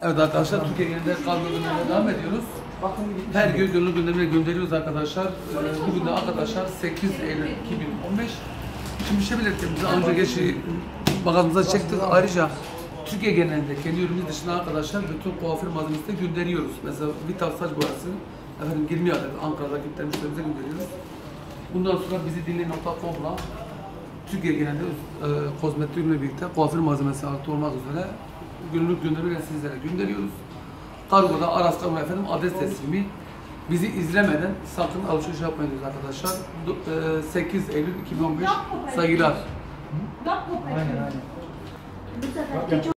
Evet arkadaşlar, Türkiye genelinde kargo göndermeye devam ediyoruz. Her gün gönüllü göndermeye gönderiyoruz arkadaşlar. Bugün de arkadaşlar 8 Eylül 2015. Şimdi bir şey belirttim. Biz önce geçi bakanımıza çektik. Ayrıca Türkiye genelinde kendi ürünümüz dışında arkadaşlar bütün kuaför malzemesi de gönderiyoruz. Mesela Vital saç boyası, efendim 20 adet Ankara'daki müşterimize gönderiyoruz. Bundan sonra bizi dinleyin.com'la Türkiye genelinde kozmetik ürünle birlikte kuaför malzemesi artı olmak üzere günlük göndermeyle sizlere gönderiyoruz. Kargoda Aras'ta efendim adres teslimi. Bizi izlemeden sakın alışveriş yapmayın arkadaşlar. 8 Eylül 2015 saygılar. Aynen.